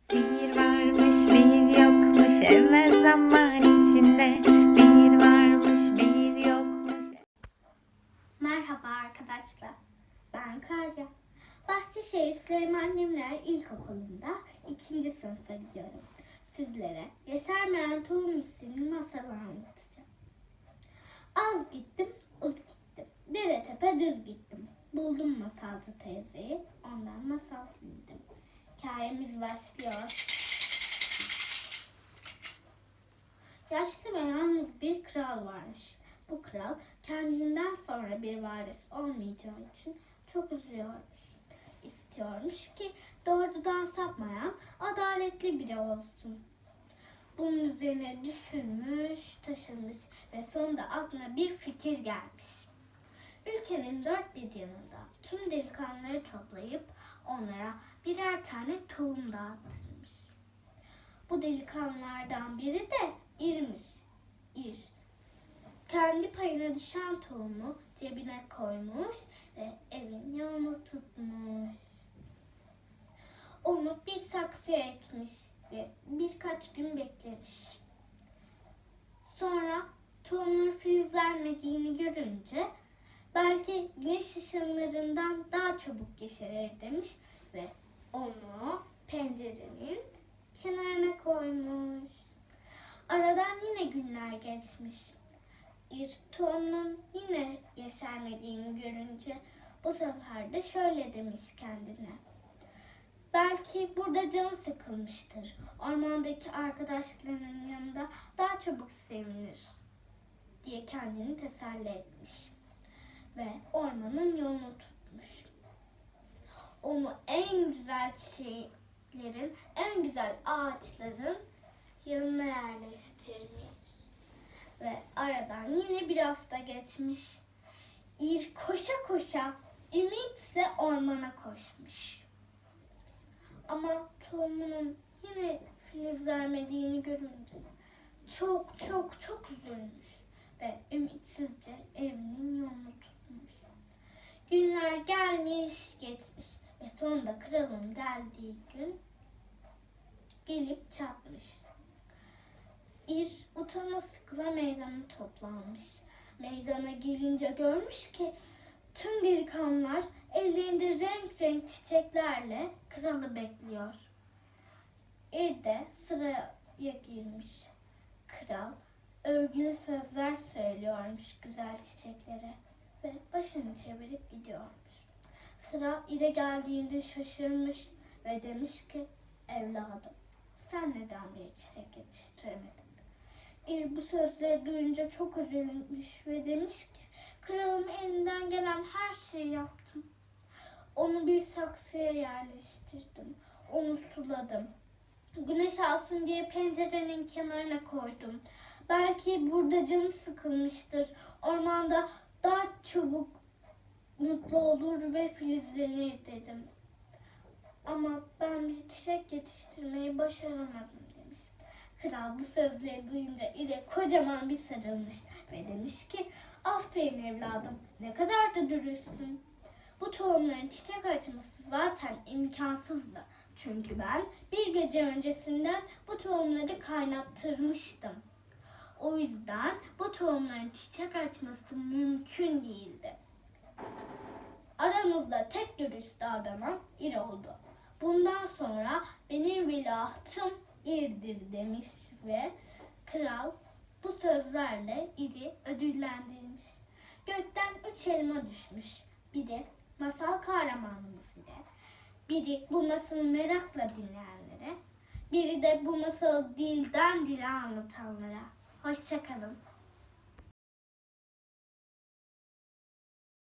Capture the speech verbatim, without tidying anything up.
Bir varmış bir yokmuş evvel zaman içinde. Bir varmış bir yokmuş. Merhaba arkadaşlar. Ben Karya. Bahçeşehir Süleyman Demirel İlkokulu'nda ikinci sınıfa gidiyorum. Sizlere Yeşermeyen Tohum isimli masalı anlatacağım. Az gittim, uz gittim. Dere tepe düz gittim. Buldum masalcı teyzeyi, ondan masal dinledim. Hikayemiz başlıyor. Yaşlı ve yalnız bir kral varmış. Bu kral kendinden sonra bir varis olmayacağı için çok üzülüyormuş. İstiyormuş ki doğrudan sapmayan adaletli biri olsun. Bunun üzerine düşünmüş, taşınmış ve sonunda aklına bir fikir gelmiş. Ülkenin dört bir yanında tüm delikanlıları toplayıp onlara birer tane tohum dağıtırmış. Bu delikanlılardan biri de İr'miş. İr, kendi payına düşen tohumu cebine koymuş ve evin yolunu tutmuş. Onu bir saksıya ekmiş ve birkaç gün beklemiş. Sonra tohumun filizlenmediğini görünce belki güneş ışınlarından daha çabuk yeşerir demiş ve onu pencerenin kenarına koymuş. Aradan yine günler geçmiş. İr tohumun yine yeşermediğini görünce bu sefer de şöyle demiş kendine. Belki burada canı sıkılmıştır. Ormandaki arkadaşlarının yanında daha çabuk sevinir diye kendini teselli etmiş. Ve ormanın yolunu tutmuş. Onu en güzel çiçeklerin, en güzel ağaçların yanına yerleştirmiş. Ve aradan yine bir hafta geçmiş. İr koşa koşa ümitle ormana koşmuş. Ama tohumunun yine filizlenmediğini görünce çok çok çok üzülmüş ve ümitsizce evinin yolunu tutmuş. Günler gelmiş geçmiş ve sonunda kralın geldiği gün gelip çatmış. İr utana sıkıla meydana toplanmış. Meydana gelince görmüş ki tüm delikanlılar ellerinde renk renk çiçeklerle kralı bekliyor. İr de sıraya girmiş. Kral örgülü sözler söylüyormuş güzel çiçeklere ve başını çevirip gidiyormuş. Sıra İr'e geldiğinde şaşırmış ve demiş ki evladım sen neden bir çiçek yetiştiremedin? İr bu sözleri duyunca çok üzülmüş ve demiş ki kralım elinden gelen her şeyi yaptım. Onu bir saksıya yerleştirdim. Onu suladım. Güneş alsın diye pencerenin kenarına koydum. Belki burada canı sıkılmıştır. Ormanda daha çabuk mutlu olur ve filizlenir dedim. Ama ben bir çiçek yetiştirmeyi başaramadım demiş. Kral bu sözleri duyunca İr'e kocaman bir sarılmış ve demiş ki aferin evladım ne kadar da dürüstsün. Bu tohumların çiçek açması zaten imkansızdı. Çünkü ben bir gece öncesinden bu tohumları kaynattırmıştım. O yüzden bu tohumların çiçek açması mümkün değildi. Aranızda tek dürüst davranan İr oldu. Bundan sonra benim veliahtım İr'dir demiş ve kral bu sözlerle İr'i ödüllendirmiş. Gökten üç elma düşmüş. Biri masal kahramanımız ile, biri bu masalı merakla dinleyenlere, biri de bu masalı dilden dile anlatanlara. Hoşça kalın.